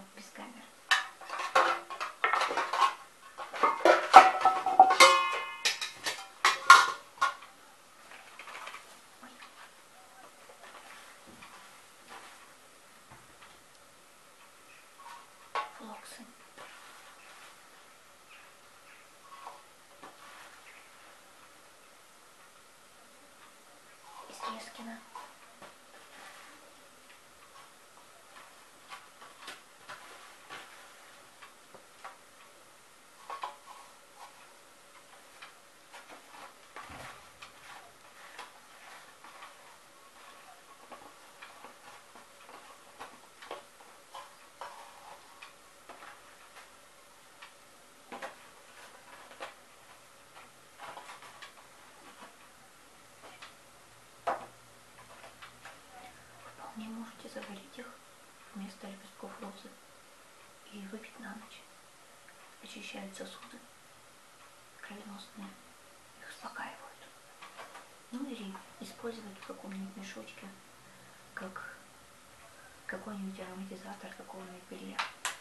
без камеры. Флоксы. Из Лескина. Вполне можете заварить их вместо лепестков розы и выпить на ночь. Очищают сосуды кровеносные, их успокаивают. Ну или использовать в каком-нибудь мешочке, как какой-нибудь ароматизатор какого-нибудь белья.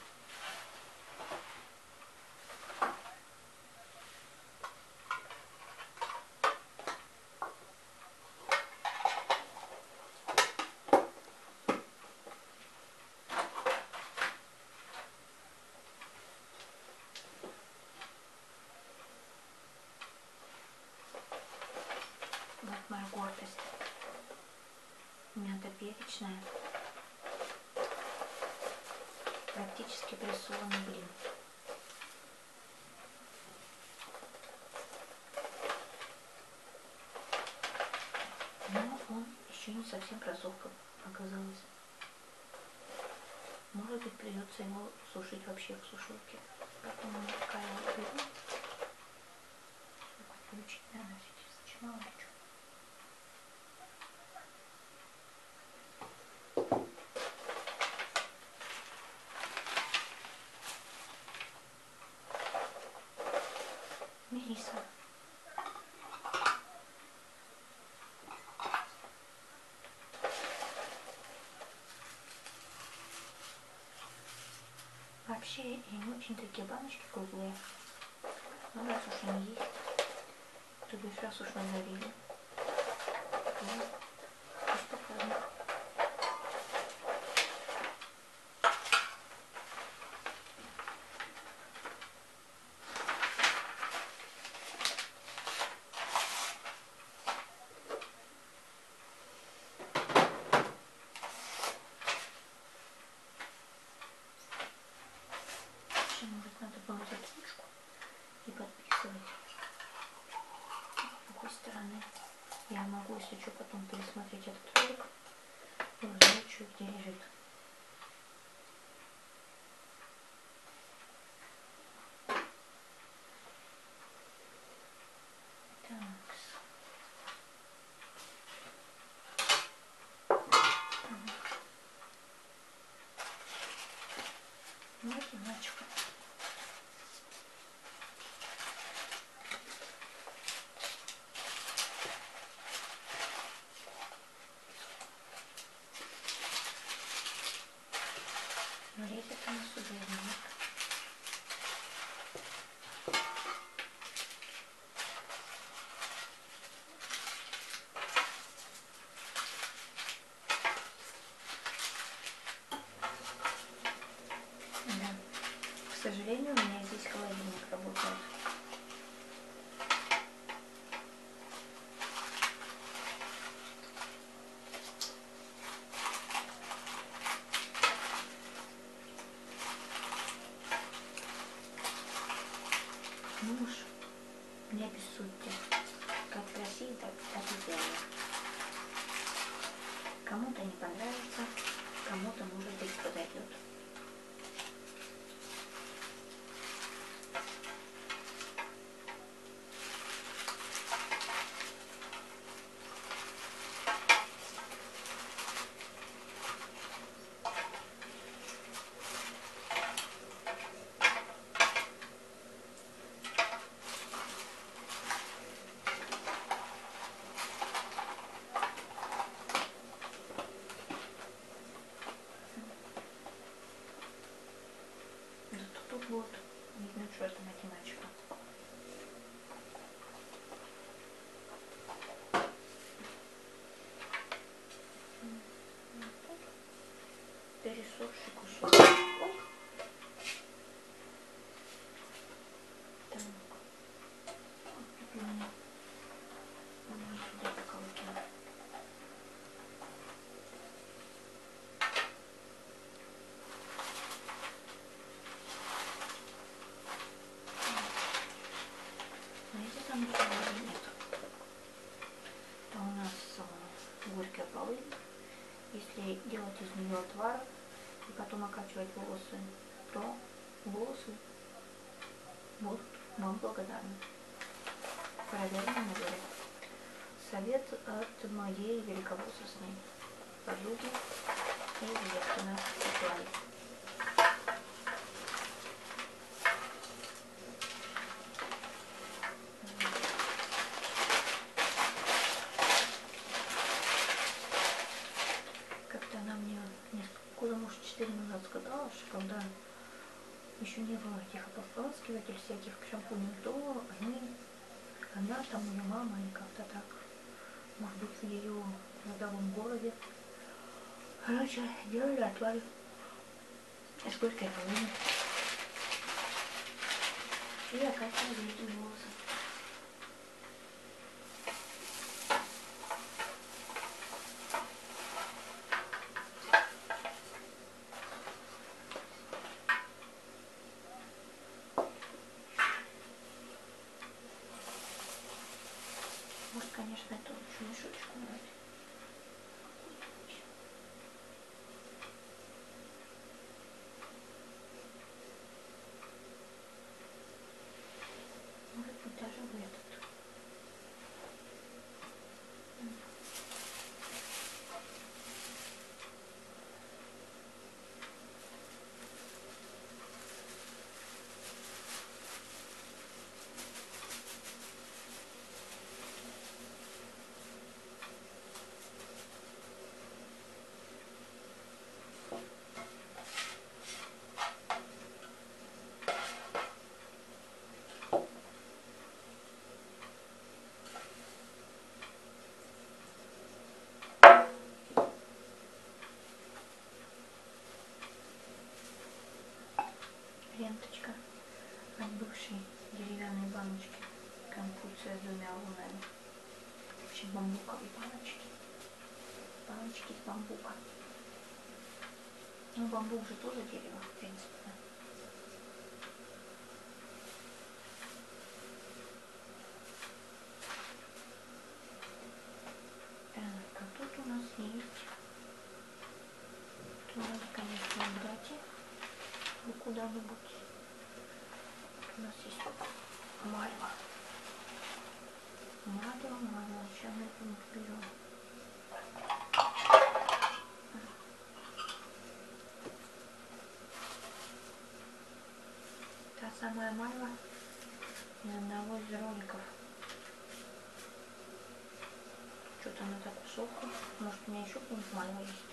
Вот моя гордость. Мята перечная. Практически прессованный блин. Но он еще не совсем просох, как оказалось. Может быть, придется его сушить вообще в сушилке. Поэтому пока я его беру, включить, наверное, сейчас мало ли что. Мелисса. Вообще, я не очень такие баночки круглые. Но раз уж они есть, то бишь раз уж мы завели, то приступаем. Может, надо было взять ручку и подписывать. С другой стороны, я могу, если что, потом пересмотреть этот ролик и узнать, что где лежит. Вот немножечко. Но лезет у нас уже нет. Да. К сожалению, у меня здесь холодильник работает. Ну уж не обессудьте. Как в России, так и сделано. Кому-то не понравится, кому-то, может быть, подойдет. А если там ничего нет, то у нас горькая полынь. Если делать из нее отвар и потом окачивать волосы, то волосы будут вам благодарны. Проверенный говорит. Совет от моей великовозрастной подруги и Левкина Светланы. Как-то она мне года, может, 4 назад сказала, что когда еще не было этих ополаскивателей всяких шампуней, то она там, ее мама, и как-то так, может быть, в ее родовом городе, короче, делали отвар из горькой полыни и окачивали этим волосы. Может, конечно, это лучше мешочку брать. Может быть, даже в этот. Ленточка от бывшей деревянной баночки. Конфуция с 2 лунами. Вообще бамбуковые баночки. Баночки из бамбука. Ну, бамбук же тоже дерево, в принципе. Так, а тут у нас есть. Тут надо, конечно, убрать их куда-нибудь. У нас есть мальва. Мальва. Сейчас мы это берем. Та самая мальва из одного из роликов. Что-то она так усохла. Может, у меня еще какая-нибудь мальва есть.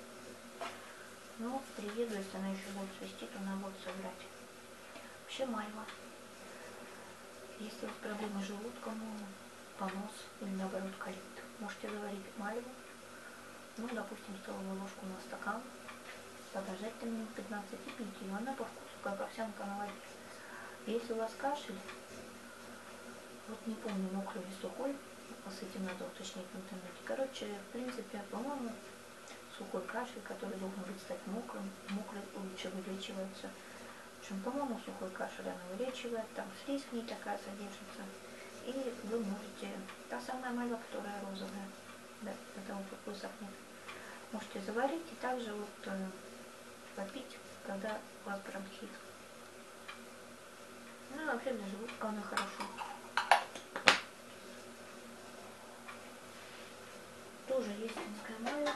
Но приеду, если она еще будет цвести, то надо будет собрать. Вообще мальва. Если у вас проблемы с желудком, понос или наоборот колит, можете заварить мальву. Ну, допустим, столовую ложку на стакан. Подождать там минут 15 и пить ее. Она по вкусу, как овсянка на воде. Если у вас кашель, вот не помню, мокрый или сухой, с этим надо уточнить в интернете. Короче, в принципе, по-моему, сухой кашель, который должен быть стать мокрым, мокрый лучше вылечивается. Причем, по-моему, сухой кашель она вылечивает, там слизь в ней такая содержится. И вы можете, та самая мальва, которая розовая, да, до того, как высохнет, можете заварить и также вот попить, когда у вас бронхит. Ну и вообще для желудка она хорошо. Тоже есть финская мальва.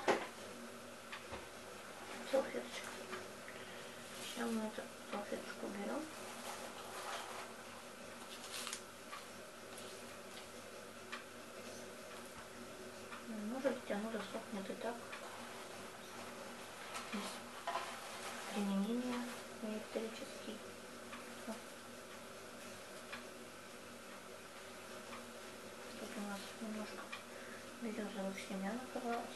Салфеточка. Сейчас мы эту салфеточку берем. Может быть, оно засохнет и так. Без применения электрический. Тут у нас немножко березовых семян оказалось.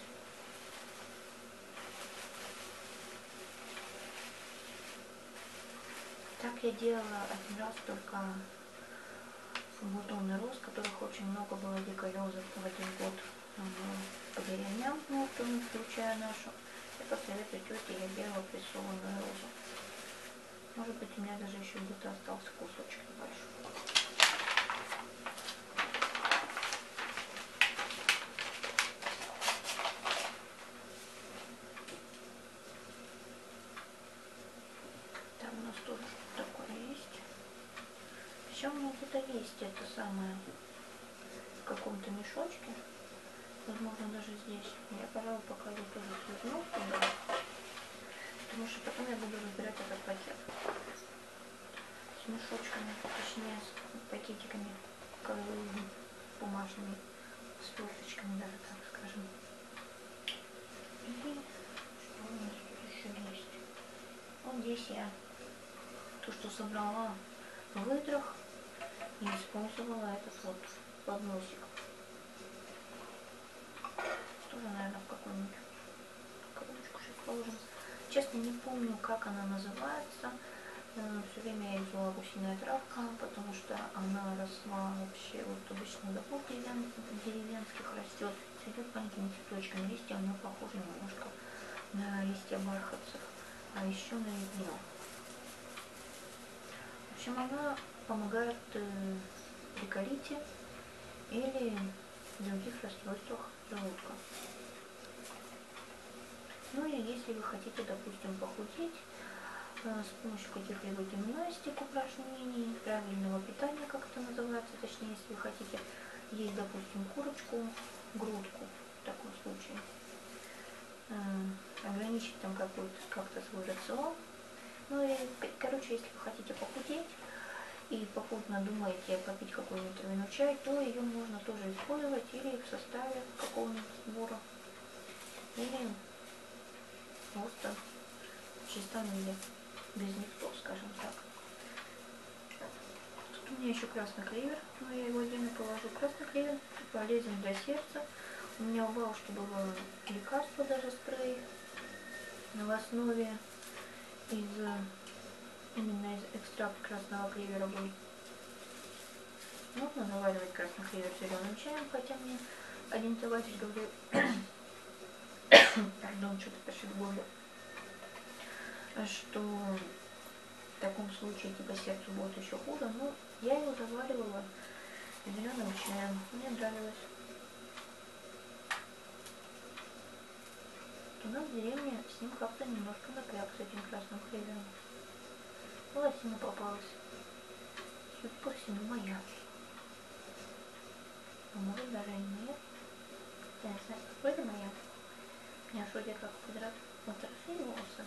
Так я делала один раз только бутонный роз, которых очень много было диколезов в один год по деревням, ну, включая нашу. И по совету тети я делала прессованную розу. Может быть, у меня даже еще где-то остался кусочек небольшой. есть это самое в каком-то мешочке, возможно даже здесь. Я, пожалуй, пока его тоже сверну туда, потому что потом я буду разбирать этот пакет с мешочками, точнее с пакетиками бумажными, с форточками даже, так скажем. И что у нас тут еще есть? Вот здесь я то, что собрала в выдрах, и использовала этот вот подносик. Тоже, наверное, в какую-нибудь коробочку сейчас положим. Честно, не помню, как она называется. Все время я взяла гусиная травка, потому что она росла вообще, вот обычно доход деревенских растет, цветет маленькими цветочками, листья у нее похожи немножко на листья бархатцев, а еще на рябину. В общем, она помогает при колите или других расстройствах желудка. Ну и если вы хотите, допустим, похудеть, с помощью каких-либо гимнастик, упражнений, правильного питания, как это называется, точнее, если вы хотите есть, допустим, курочку, грудку, в таком случае, ограничить там как-то свой рацион. Ну и, короче, если вы хотите похудеть и попутно думаете попить какой-нибудь травяной чай, то ее можно тоже использовать или в составе какого-нибудь сбора, или просто в чистом виде, без никто, скажем так. Тут у меня еще красный клевер, но я его отдельно положу. Красный клевер полезен для сердца. У меня у бабушки было лекарство, даже спрей, в основе именно из экстракта красного клевера был. Можно заваривать красный клевер зеленым чаем, хотя мне один товарищ говорил, пардон, что-то пошли в горло, что в таком случае типа сердцу будет еще хуже, но я его заваривала зеленым чаем, мне нравилось. У нас в деревне с ним как-то немножко напряг, с этим красным клевером. Лосина попалась. Судя по всему, моя. А может даже и моя. Я не знаю, вроде моя. У меня вроде как подряд отросли волосы.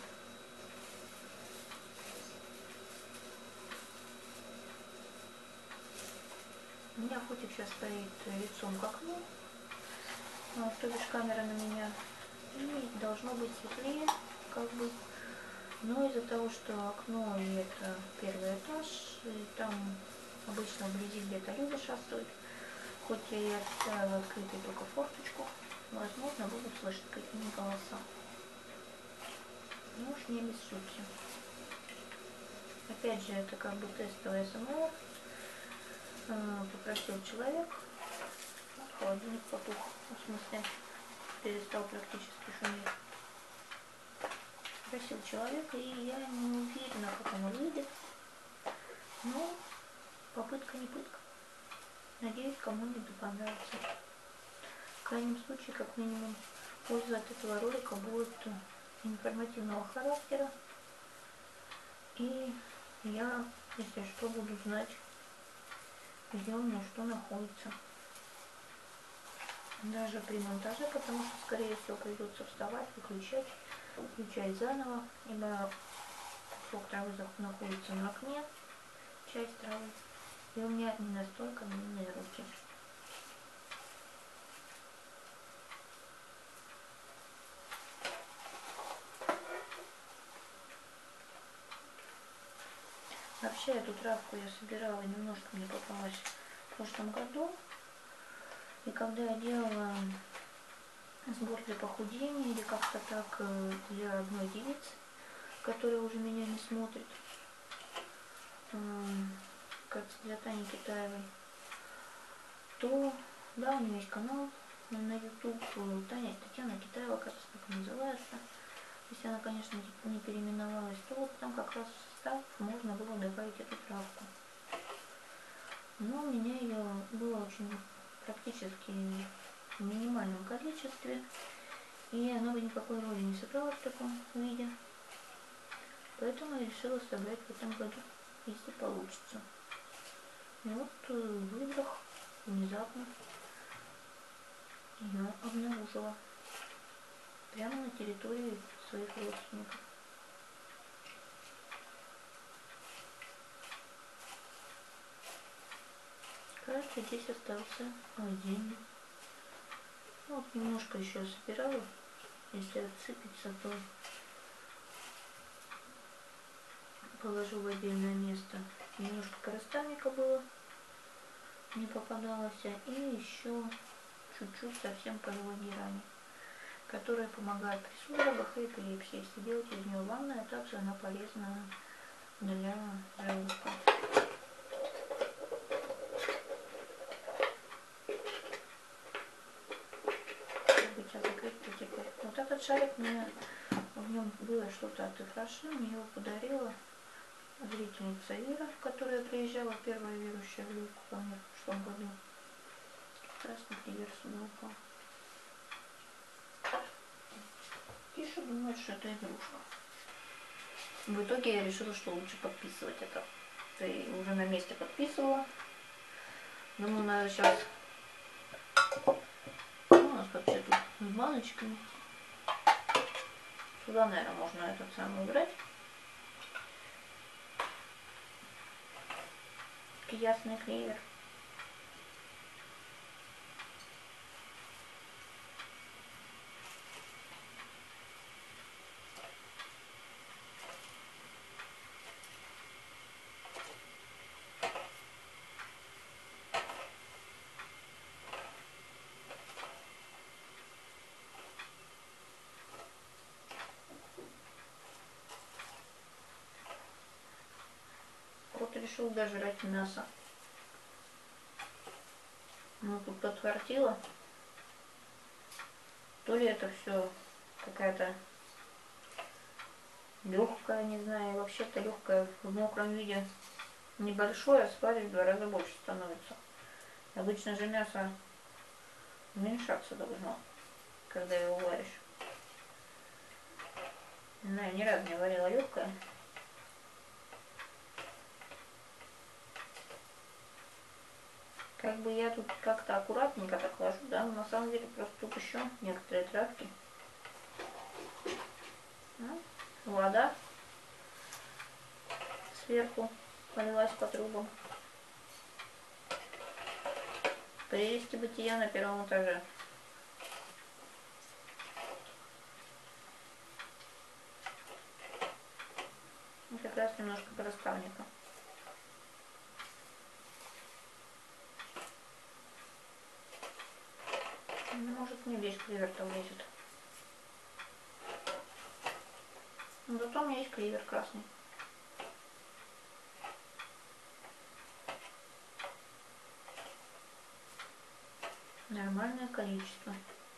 У меня котик сейчас стоит лицом к окну, то бишь камера на меня, и должно быть светлее, как бы. Но из-за того, что окно и это первый этаж, и там обычно вблизи где-то люди шастают, хоть я и оставила открытой только форточку, возможно, буду слышать какие-нибудь голоса. Ну уж не без шутки. Опять же, это как бы тестовый СМР. Попросил человек, холодильник потух, в смысле перестал практически шуметь. Просил человека, и я не уверена, как оно выйдет, но попытка не пытка. Надеюсь, кому-нибудь понравится. В крайнем случае, как минимум, польза от этого ролика будет информативного характера, и я, если что, буду знать, где у меня что находится. Даже при монтаже, потому что, скорее всего, придется вставать, включать заново, ибо кусок травы находится на окне, часть травы, и у меня не настолько длинные руки. Вообще эту травку я собирала, немножко мне попалась в прошлом году. И когда я делала сбор для похудения или как-то так для одной девицы, которая уже меня не смотрит, как для Тани Китаевой, то да, у нее есть канал на YouTube, Татьяна Китаева, кажется, так называется. Если она, конечно, не переименовалась, то вот там как раз в состав можно было добавить эту травку. Но у меня ее было очень практически в минимальном количестве, и она бы никакой роли не сыграла в таком виде. Поэтому я решила собрать в этом году, если получится. И вот выдох внезапно ее обнаружила прямо на территории своих родственников. Кажется, здесь остался один. Вот немножко еще собирала. Если отсыпется, то положу в отдельное место. Немножко коростальника было, не попадалось. И еще чуть-чуть совсем полевой герани, которая помогает при судорогах и эпилепсии. Если делать из нее ванную, а также она полезна для желудка. Сейчас закрыть потекло. Вот этот шарик мне, в нем было что-то от Ифраши, мне его подарила зрительница Ира, которая приезжала, первая верующая в Люку ко мне в прошлом году. Красный клевер сюда упал. Тише думает, что это игрушка. В итоге я решила, что лучше подписывать это. Ты уже на месте подписывала. Думаю, наверное, сейчас... Ну, у нас вообще тут с баночками. Сюда, наверное, можно этот самый убрать. Ясный клевер. Кот решил дожрать мясо. Ну, тут подфартило. То ли это все какая-то легкая, не знаю, вообще-то легкая в мокром виде небольшое, а сварить в 2 раза больше становится. Обычно же мясо уменьшаться должно, когда его варишь. Не знаю, ни разу не варила легкое. Как бы я тут как-то аккуратненько так ложу, да, но на самом деле просто тут еще некоторые травки. Вода сверху полилась по трубам. Прелести бытия на 1-м этаже. И как раз немножко коростальника. Ну, может, не весь клевер-то влезет. Но зато у меня есть клевер красный. Нормальное количество.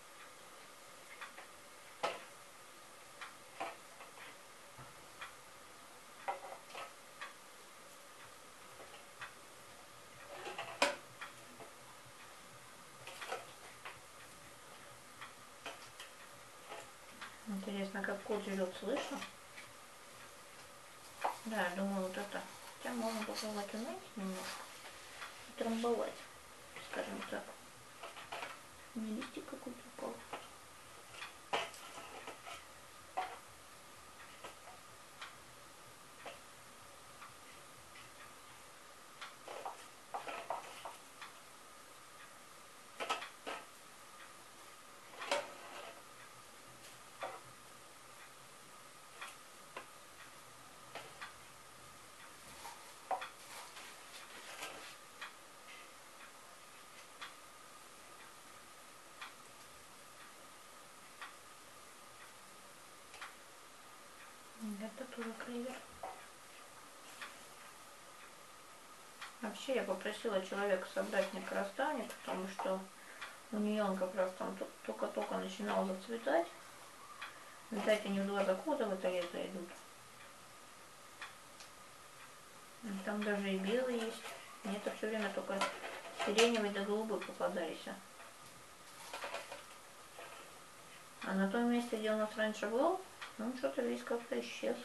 Интересно, как кот живет, слышно? Да, я думаю, вот это. Хотя можно попробовать уменьшить немножко. Трамбовать, скажем так. Не листик какой-то упал. Это тоже клевер. Вообще я попросила человека собрать мне коростальник, потому что у нее он как раз там только-только начинал зацветать. Видать, они в 2 захода в это лето идут. Там даже и белый есть. Мне это все время только сиреневый да голубой попадались. А на том месте, где у нас раньше был, он что-то весь как-то исчез.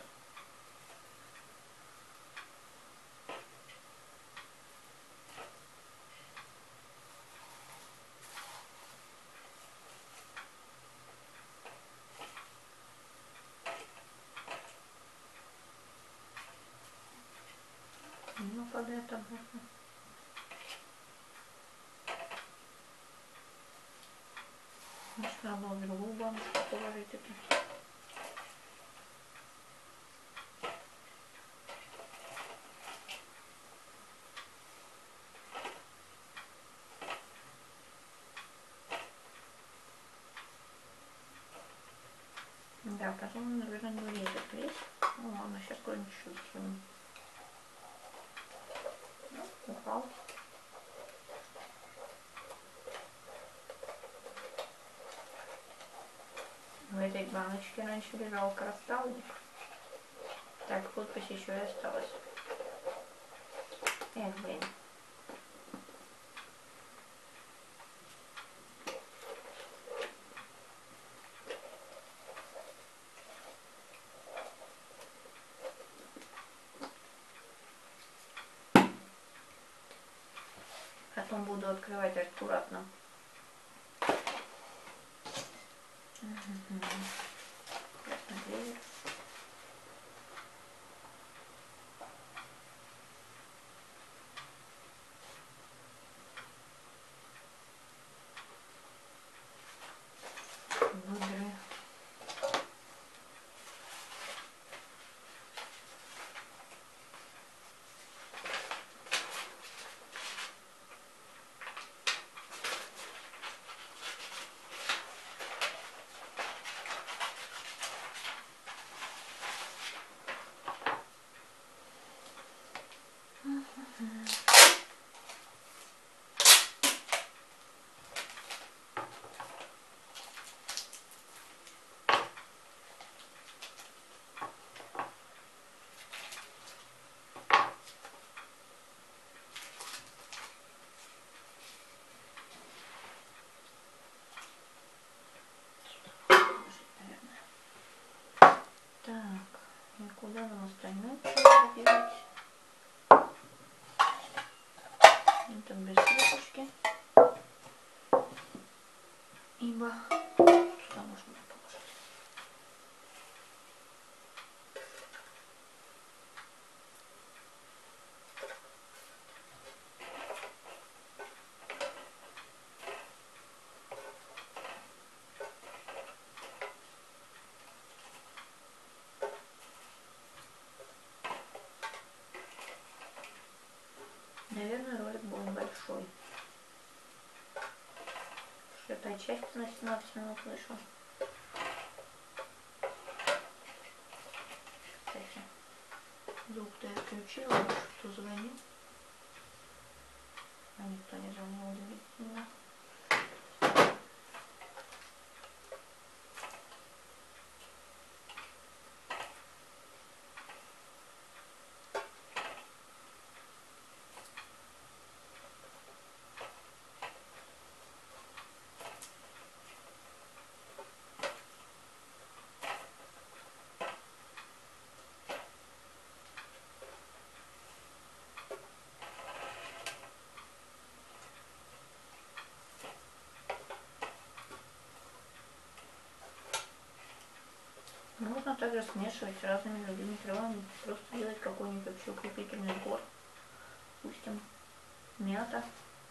падает обратно. Может, надо было в другую баночку положить это. Да, потом, наверное, не влезет весь. Ну ладно, сейчас куда-нибудь еще засунем. Ну, упал. В этой баночке раньше лежал красавник. Так, подпись еще и осталась. Эх, блин. Потом буду открывать аккуратно. Красноклевер. Выдры. Так, и куда нам остальное делать? Это без крышки. Ибо сюда можно положить. Наверное, ролик будет большой. Эта часть на 17 минут вышла. Кстати, звук-то я включила, что звонил. А никто не звонил, удивительно. Можно также смешивать с разными другими травами. Просто делать какой-нибудь вообще укрепительный сбор. Допустим, мята,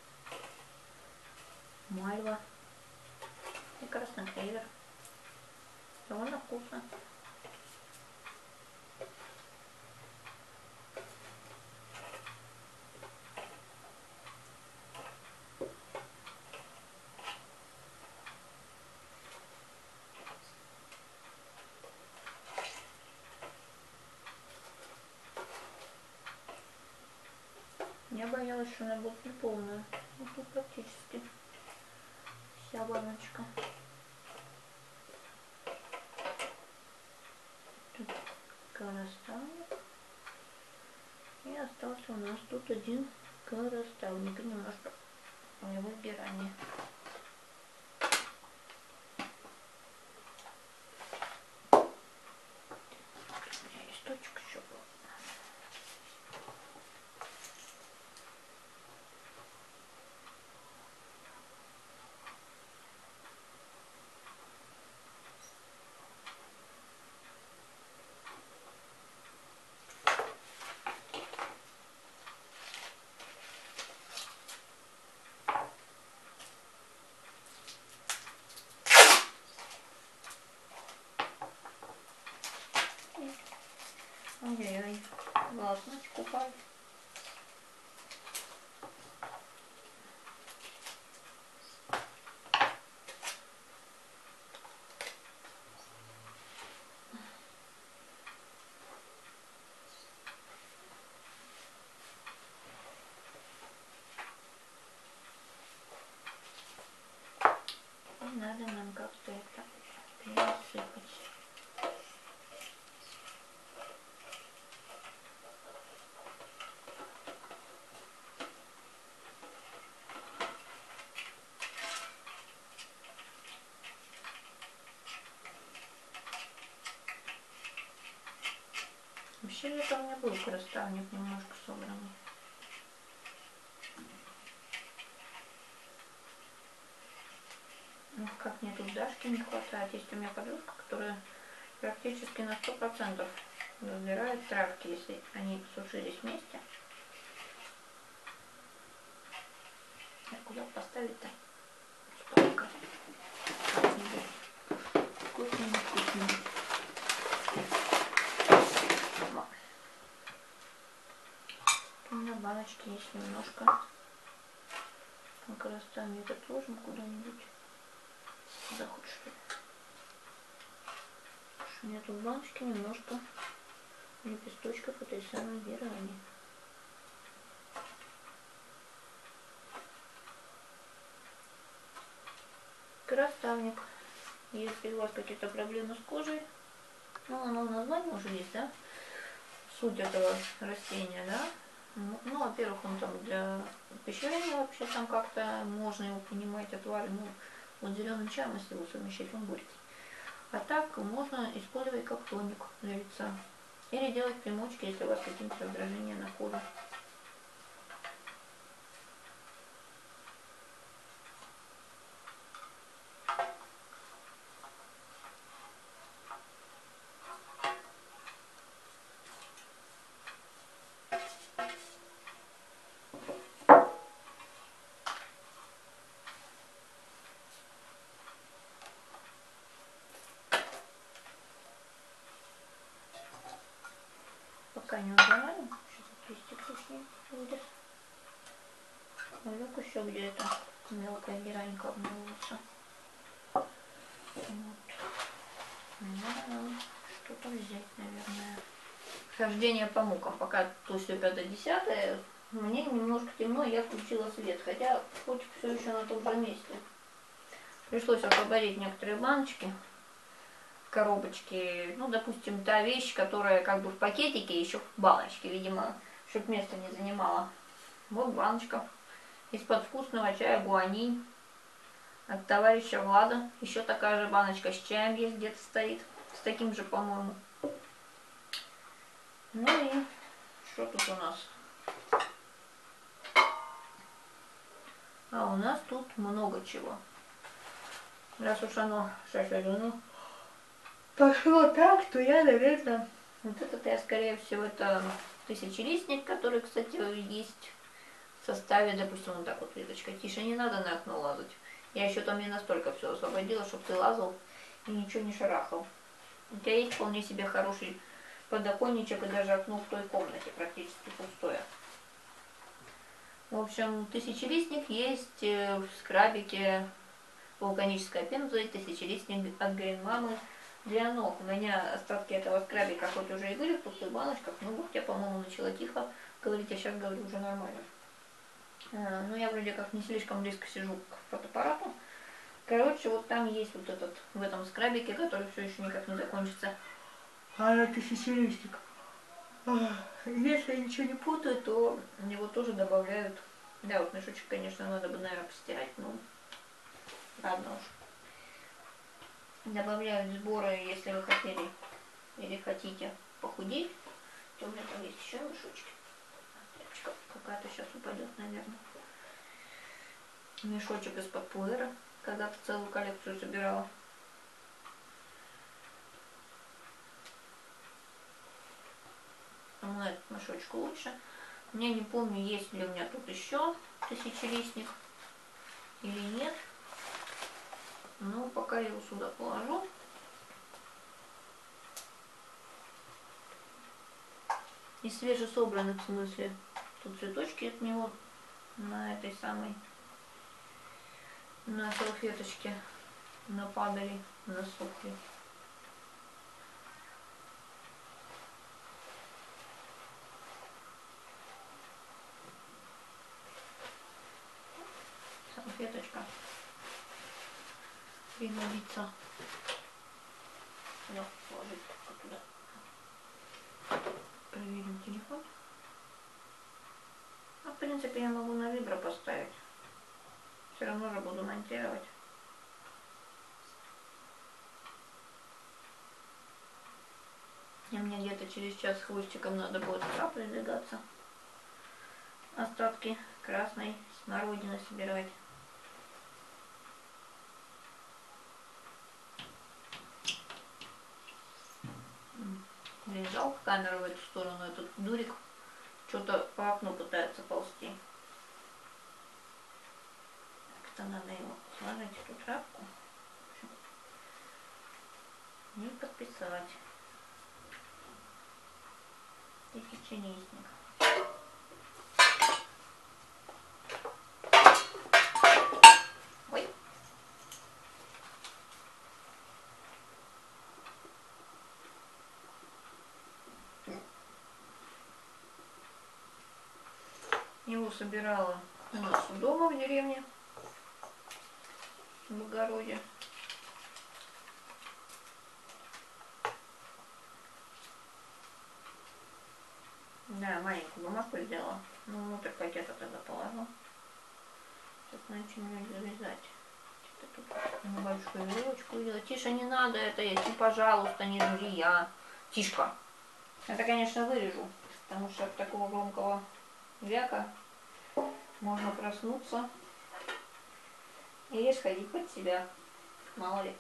мальва и красноклевер. Довольно вкусно. Я боялась, что она будет неполная. Но тут практически вся баночка. Тут коросталник. И остался у нас тут один коросталник. Немножко выбирание. У меня листочек еще был. класс, значит купай. Надо нам как-то это пересыпать. Вообще это у меня был красавник немножко собранный. Ну, как мне тут Дашки не хватает. Есть у меня подружка, которая практически на 100% разбирает травки, если они сушились вместе. А куда поставить-то? Столько. Вкусненько, вкусненько. У меня баночки есть немножко. Ну-ка, расставим это отложим куда-нибудь. Заход, что ли? У меня тут в баночке немножко лепесточков этой самой герани. Красавник. Если у вас какие-то проблемы с кожей, ну оно в названии уже есть, да? Суть этого растения, да? Ну, во-первых, он там для пищеварения вообще там как-то можно его принимать отвары. Ну, вот зеленым чаем, если его совмещать, он горький. А так можно использовать как тоник для лица. Или делать примочки, если у вас какие-то раздражения на коже. Пока не убираем. Сейчас листик лишний будет. Вдруг еще где-то мелкая геранька обнаружится. Вот. Надо нам что-то взять, наверное. Хождение по мукам. Пока то все 5-10, мне немножко темно, я включила свет. Хотя хоть все еще на том же месте. Пришлось освободить некоторые баночки, коробочки. Ну, допустим, та вещь, которая как бы в пакетике, еще в баночке, видимо, чтобы место не занимала. Вот баночка из-под вкусного чая гуанинь от товарища Влада. Еще такая же баночка с чаем есть, где-то стоит. С таким же, по-моему. Ну и что тут у нас? А у нас тут много чего. Раз уж оно шашарено пошло так, то я, наверное, вот этот я, скорее всего, это тысячелистник, который, кстати, есть в составе, допустим, вот так вот, Лидочка, тише, не надо на окно лазать. Я еще там не настолько все освободила, чтобы ты лазал и ничего не шарахал. У тебя есть вполне себе хороший подоконничек, и даже окно в той комнате практически пустое. В общем, тысячелистник есть в скрабике вулканическая пенза и тысячелистник от Green Mama для ног. У меня остатки этого скрабика хоть уже и были в пустых баночках, но вот я, по-моему, начала тихо говорить, а сейчас говорю уже нормально. Но я вроде как не слишком близко сижу к фотоаппарату. Короче, вот там есть вот этот, в этом скрабике, который все еще никак не закончится. А на тысячелистник. Если я ничего не путаю, то его тоже добавляют. Да, вот мешочек, конечно, надо бы, наверное, постирать, но ладно уж. Добавляют сборы, если вы хотели или хотите похудеть, то у меня там есть еще мешочки. Тряпочка какая-то сейчас упадет, наверное. Мешочек из-под пуэра, когда-то целую коллекцию собирала. Ну, этот мешочек лучше. Я не помню, есть ли у меня тут еще тысячелистник или нет. Но пока я его сюда положу. из свежесобранных, в смысле. Тут цветочки от него на этой самой, на салфеточке нападали, насохли. Салфеточка пригодится. Сюда положить туда. Проверим телефон. А в принципе я могу на вибро поставить. Все равно же буду монтировать. И мне где-то через час хвостиком надо будет туда продвигаться. Остатки красной смородины собирать. Блин, жалко камеру в эту сторону. Этот дурик что-то по окну пытается ползти. Как-то надо его сложить, эту тряпку. И подписать. И печенесник. Ой. Его собирала у нас дома в деревне, в огороде. Да, маленькую бумажку сделала. Ну, внутрь пакета тогда положу. Сейчас начинаю завязать. Тут небольшую веревочку делать. Тише, не надо это есть. Ну, пожалуйста, не дури я. Тишка. Это, конечно, вырежу. Потому что от такого громкого вяка можно проснуться и сходить под себя. Мало ли.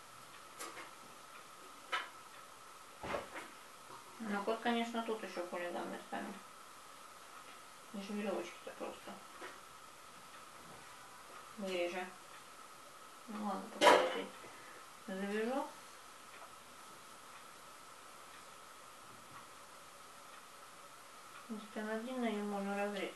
Ну, кот, конечно, тут еще хулиган местами. Лишь веревочки-то просто. Вырежи. Ну ладно, попробуй. Завяжу. Если она длинная, ее можно разрезать.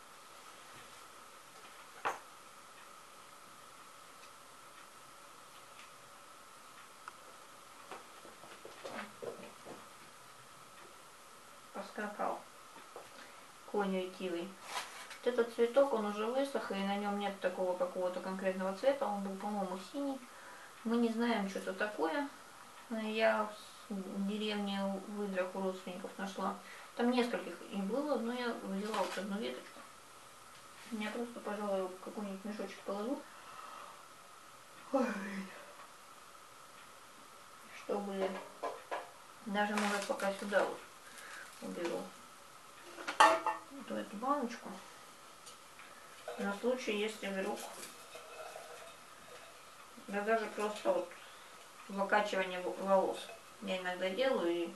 Поскакал конь ретивый. Вот этот цветок, он уже высох, и на нем нет такого какого-то конкретного цвета. Он был, по-моему, синий. Мы не знаем, что это такое. Я в деревне в выдрах у родственников нашла. Там нескольких и было, но я взяла вот одну веточку. Я просто, пожалуй, в какой-нибудь мешочек положу. Чтобы даже, может, пока сюда вот уберу вот эту баночку. На случай, если вдруг, да даже просто вот выкачивание волос я иногда делаю, и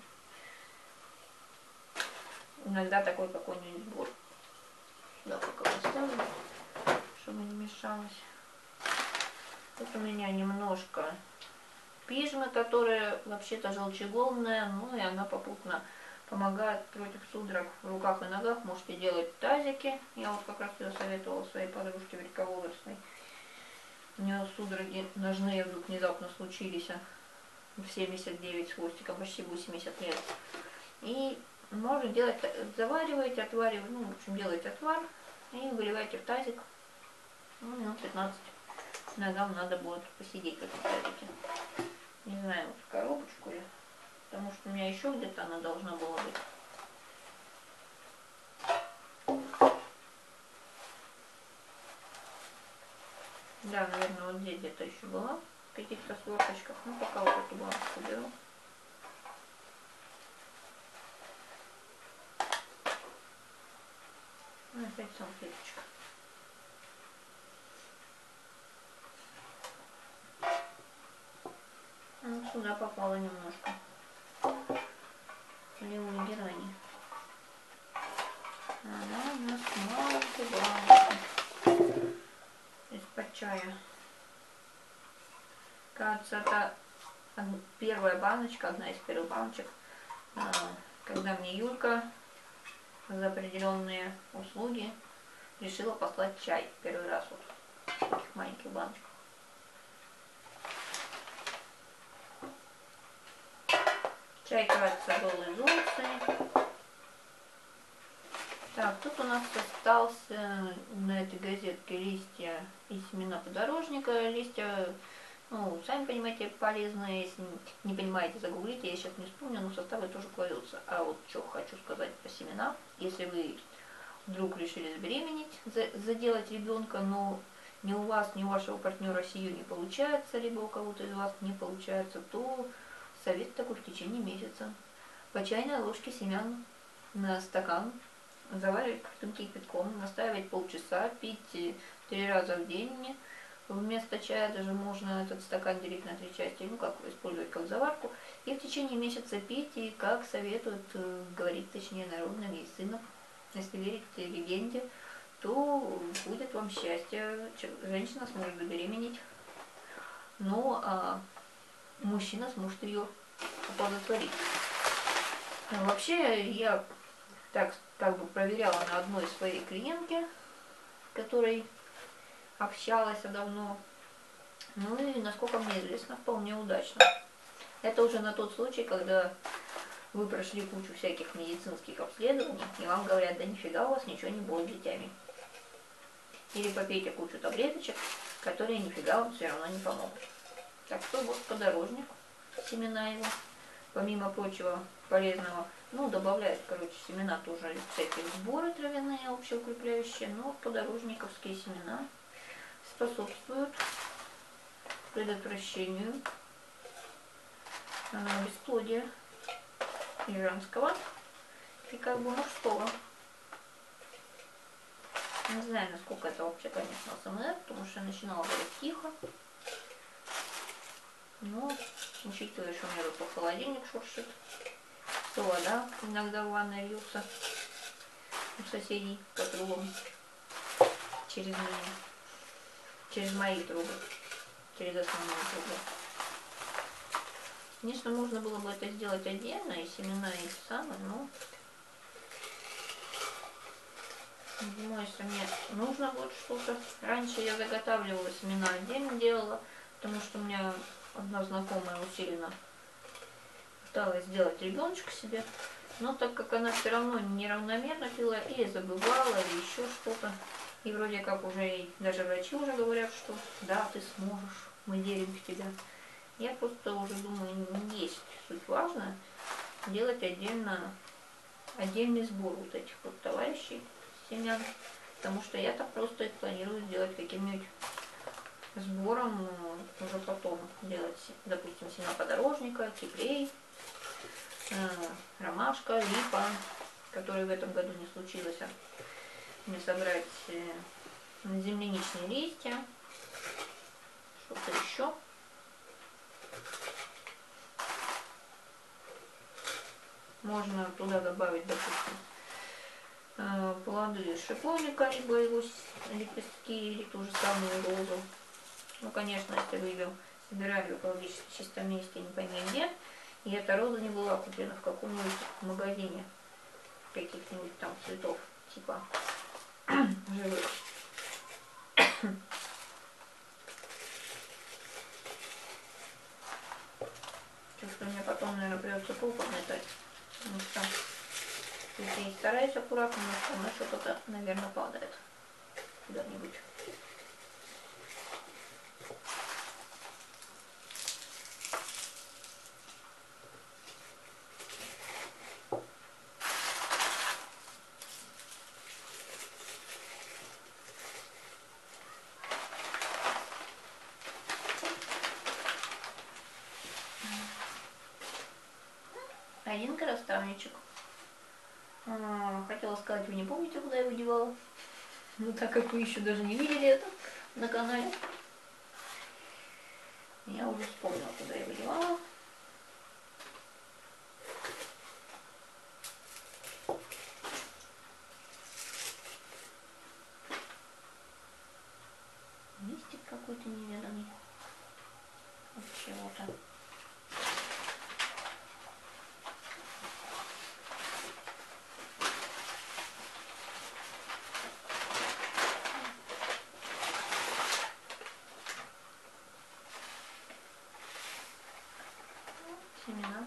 иногда такой какой-нибудь сбор. Сюда пока поставлю, чтобы не мешалось. Тут у меня немножко пижмы, которая вообще-то желчегонная, ну и она попутно помогает против судорог в руках и ногах. Можете делать тазики. Я вот как раз ее советовала своей подружке великовозрастной. У нее судороги ножные вдруг внезапно случились в 79 с хвостиком, почти 80 лет. И можно делать, завариваете, отвариваете, ну, в общем, делаете отвар и выливаете в тазик. Ну, минут 15. Иногда вам надо будет посидеть в этом тазике. Не знаю, вот в коробочку ли, потому что у меня еще где-то она должна была быть. Да, наверное, вот здесь где-то еще была, в каких-то сверточках. Ну, пока вот эту баночку беру. Ну, опять салфеточка. Ну, сюда попало немножко левой герани. Она у нас маленькая из-под чая. Кажется, это первая баночка, одна из первых баночек, когда мне Юлька за определенные услуги решила послать чай первый раз вот в таких маленьких баночках. Чай красится голой золотцей. Так, тут у нас остался на этой газетке листья и семена подорожника. Листья, ну, сами понимаете, полезные. Если не понимаете, загуглите, я сейчас не вспомню, но в составе тоже кладется. А вот что хочу сказать про семена. Если вы вдруг решили забеременеть, заделать ребенка, но ни у вас, ни у вашего партнера сию не получается, либо у кого-то из вас не получается, то совет такой в течение месяца. По чайной ложке семян на стакан заваривать крутым кипятком, настаивать полчаса, пить 3 раза в день. Вместо чая даже можно этот стакан делить на 3 части, ну как использовать как заварку. И в течение месяца пить, и как советуют говорить, точнее, народная медицина, если верить легенде, то будет вам счастье, женщина сможет забеременеть, ну а мужчина сможет ее оплодотворить. Вообще, я так как бы проверяла на одной своей клиентке, которой общалась давно, ну и, насколько мне известно, вполне удачно. Это уже на тот случай, когда вы прошли кучу всяких медицинских обследований, и вам говорят, да нифига у вас ничего не будет с детьми. Или попейте кучу таблеточек, которые нифига вам все равно не помогут. Так что вот подорожник, семена его, помимо прочего полезного, ну, добавляют, короче, семена тоже всякие сборы травяные, общеукрепляющие, но подорожниковские семена способствуют предотвращению бесплодия и женского, и как бы мужского. Не знаю, насколько это вообще, конечно, АСМР, потому что я начинала говорить тихо. Но, учитывая, что у меня тут холодильник шуршит, то вода иногда в ванной льется у соседей по трубам через меня, через мои трубы, через основные трубы. Конечно, можно было бы это сделать отдельно, и семена, и самое, но думаю, если мне нужно вот что-то. Раньше я заготавливала семена отдельно делала, потому что у меня одна знакомая усиленно пыталась сделать ребеночка себе, но так как она все равно неравномерно пила или забывала, или еще что-то, и вроде как уже и даже врачи уже говорят, что да, ты сможешь, мы верим в тебя. Я просто уже думаю, не есть суть важно делать отдельный сбор вот этих вот товарищей семян, потому что я так просто их планирую сделать каким-нибудь сбором уже потом делать, допустим, семена подорожника, кипрей, ромашка, липа, который в этом году не случилось, мне собрать земляничные листья, что-то еще. Можно туда добавить, допустим, плоды шиповника, либо его лепестки, или ту же самую розу. Ну, конечно, если вы ее собирали в экологически чистом месте, не пойми где, и эта роза не была куплена в каком-нибудь магазине каких-нибудь там цветов, типа живых. Что мне потом, наверное, придется пол подметать, потому что если я стараюсь аккуратно, но что-то, наверное, падает куда-нибудь. Один красавчик. Хотела сказать, вы не помните, куда я его девала? Но так как вы еще даже не видели это на канале, я уже вспомнила, куда я его девала. Листик какой-то неведомый от чего-то. семена.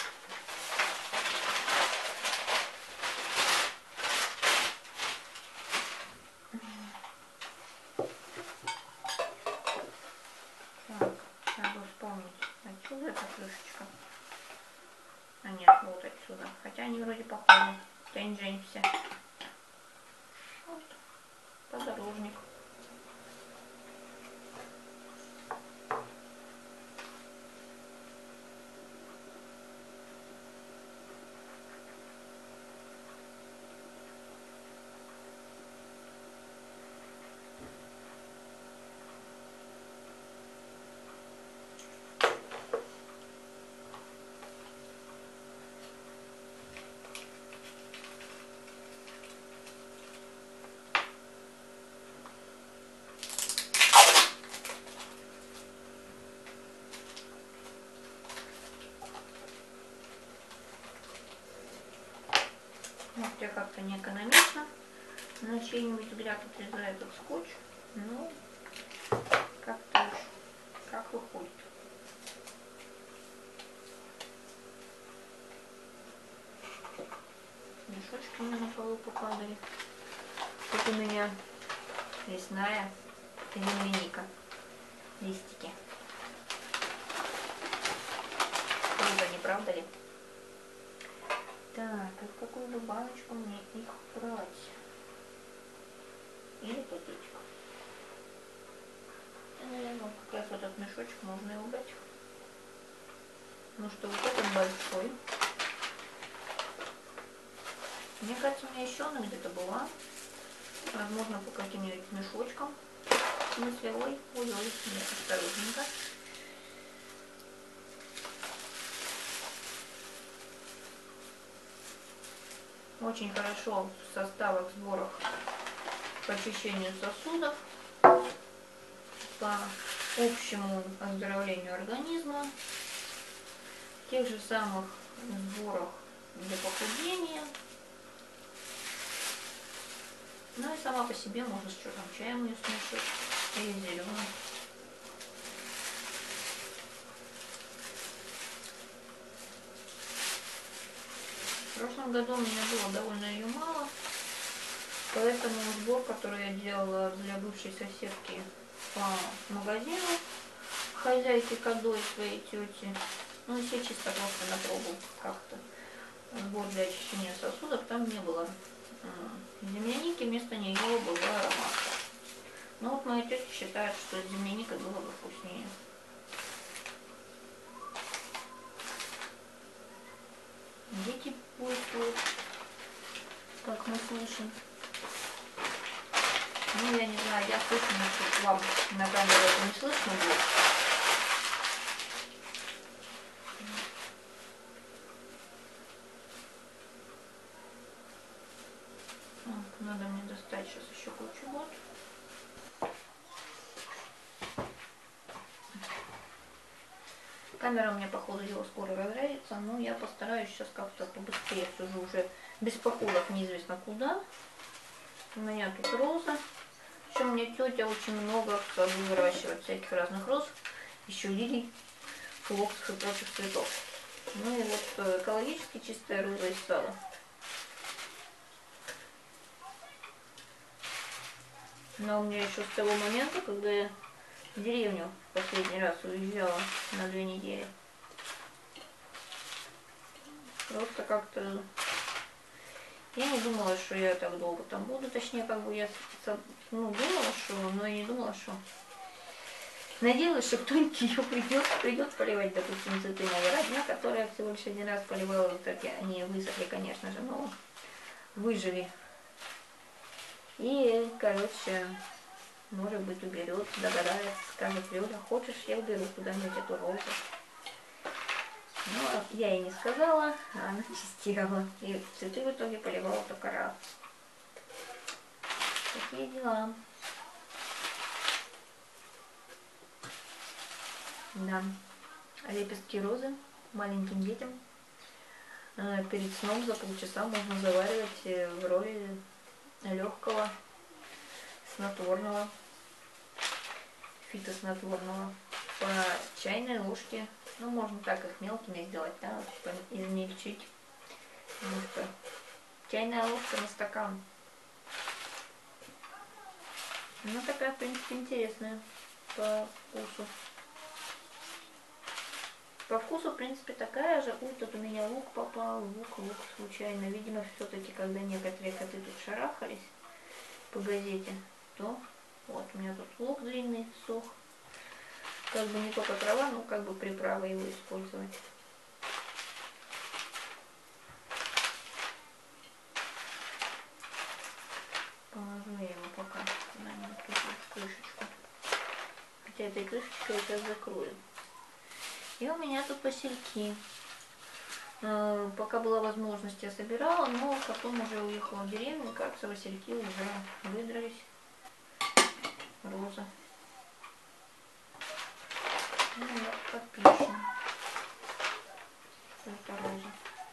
Так, надо вспомнить, отсюда эта крышечка. А нет, вот отсюда. Хотя они вроде похожи. Тянь-жень все. Вот. Подорожник. Может, я как-то не экономично на чей-нибудь взгляд отрезаю этот скотч, но как-то уж как выходит. Мешочки у меня на полу попадали. Тут у меня лесная земляника. Листики. Круто, не правда ли? Так, и в какую бы баночку мне их брать? Или пакетик? Наверное, как раз в этот мешочек можно и убрать. Ну что, вот этот большой. Мне кажется, у меня еще она где-то была. Возможно, по каким-нибудь мешочкам. В смысле, ой, нет, осторожненько. Очень хорошо в составах, сборах по очищению сосудов, по общему оздоровлению организма, в тех же самых сборах для похудения. Ну и сама по себе можно с черным чаем ее смешать или зеленым. В прошлом году у меня было довольно ее мало, поэтому сбор, который я делала для бывшей соседки по магазину, хозяйки Кадой своей тети, ну все чисто просто на пробу как-то. Сбор для очищения сосудов, там не было земляники, вместо нее была ромашка. Но вот моя тетя считает, что с земляникой было бы вкуснее. Дети буйствуют, как мы слышим. Ну, я не знаю, я слышу, что вам на камеру это не слышно будет. Надо мне достать сейчас еще кучу вот. Камера у меня, походу, его скоро разрядится, но я постараюсь сейчас как-то побыстрее, сужу уже без походов неизвестно куда. У меня тут роза. Причем мне тетя очень много в саду выращивает всяких разных роз, еще лилий, флоксов и прочих цветов. Ну и вот экологически чистая роза из сада. Но у меня еще с того момента, когда я в деревню последний раз уезжала на 2 недели. Просто как-то я не думала, что я так долго там буду. Точнее, как бы я думала, что, но я не думала, что. Надеялась, что кто-нибудь ее придет поливать, допустим, цветы моего родня, которые я всего лишь 1 раз поливала. Вот так они высохли, конечно же, но выжили. И, короче, может быть, уберет, догадается, скажет: Люда, хочешь, я уберу куда-нибудь эту розу. Но я ей не сказала, а она чистила. И цветы в итоге поливала только раз. Такие дела. Да. Лепестки розы маленьким детям перед сном за полчаса можно заваривать в роли легкого снотворного, фитоснотворного. по чайной ложке. Ну, можно так их мелкими сделать, да, вот, типа измельчить. Потому что чайная ложка на стакан. Ну, такая, в принципе, интересная по вкусу. По вкусу, в принципе, такая же. Ой, тут у меня лук попал, лук случайно. Видимо, все-таки, когда некоторые коты тут шарахались по газете, то вот у меня тут лук длинный сох. Как бы не только трава, но как бы приправа его использовать. Положу я его пока на крышечку. Хотя этой крышечкой я сейчас закрою. И у меня тут васильки. Пока была возможность, я собирала, но потом уже уехала в деревню, кажется, васильки уже выдрались. Роза. Ну, вот подпишем. Что это роза.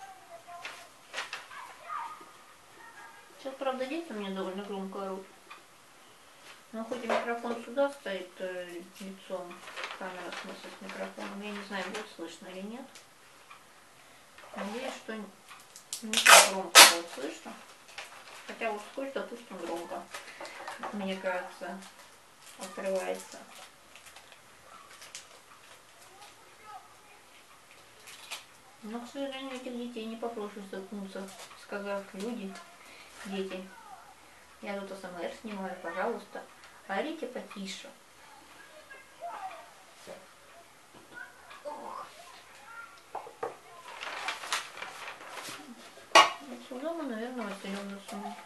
Сейчас, правда, дети у меня довольно громко орут. Но хоть и микрофон сюда стоит лицом, камера в смысле с микрофоном, я не знаю, будет слышно или нет. Надеюсь, что не так громко будет слышно. Хотя вот сколько, допустим, громко. Мне кажется, отрывается. Но, к сожалению, этих детей не попрошу заткнуться, сказав: люди, дети, я тут АСМР снимаю, пожалуйста, орите потише. Ох. Сюда мы, наверное, василек засунем.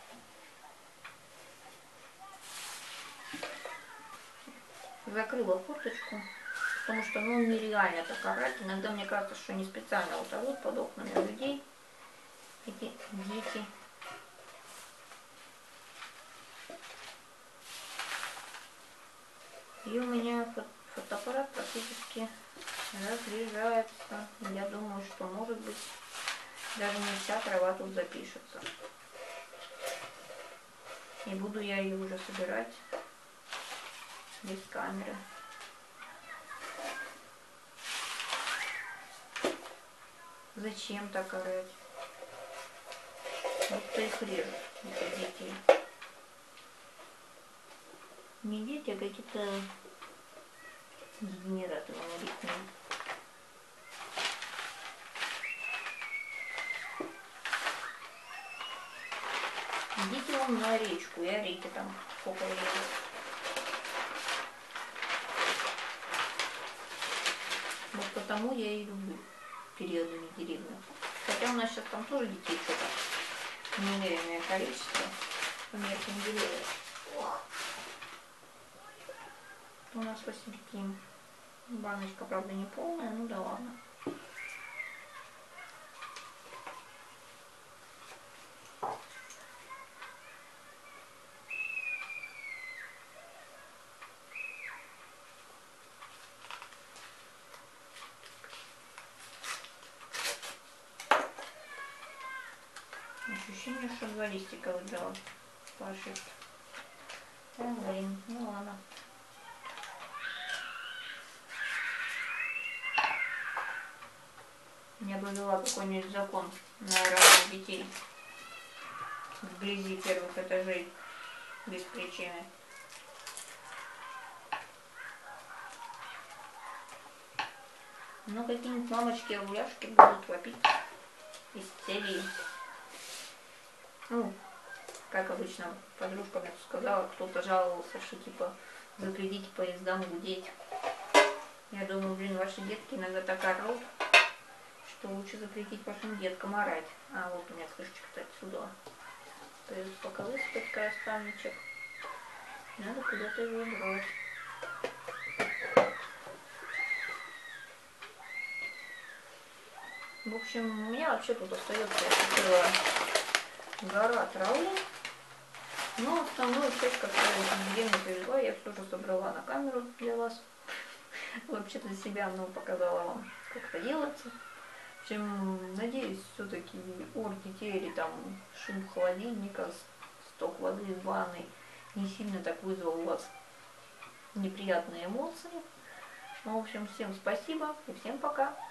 Закрыла форточку, потому что, ну, нереально так орать. Иногда мне кажется, что не специально вот орут под окнами людей эти дети. И у меня фотоаппарат практически разряжается. Я думаю, что, может быть, даже не вся трава тут запишется. И буду я ее уже собирать без камеры. Зачем так орать? Вот кто их режет, этих детей. Не дети, а какие-то дегенераты малолетние. Идите вон на речку и орите там, сколько времени. Вот потому я и люблю периодами деревню. Хотя у нас сейчас там тоже детей что-то неумеренное количество. По меркам деревьев. У нас васильки. Баночка, правда, не полная, ну да ладно. Ощущение, что 2 листика выбрала по ошибке. Блин, ну ладно. Я бы вела какой-нибудь закон на ранних детей вблизи первых этажей без причины. Но какие-нибудь мамочки-ауляшки будут вопить истерии. Ну, как обычно, подружка мне сказала, кто-то жаловался, что типа запретите поездам гудеть. Я думаю, блин, ваши детки иногда так орут, что лучше запретить вашим деткам орать. А вот у меня крышечка-то отсюда. Придется пока высыпать красавничек. Надо куда-то его убрать. В общем, у меня вообще тут остается целая гора травы. Но основную часть, которую я в деревню привезла, я все же собрала на камеру для вас. Вообще-то себя, ну, показала вам, как это делается. В общем, надеюсь, все-таки ор детей или там шум холодильника, сток воды из ванной не сильно так вызвал у вас неприятные эмоции, Ну, в общем, всем спасибо и всем пока.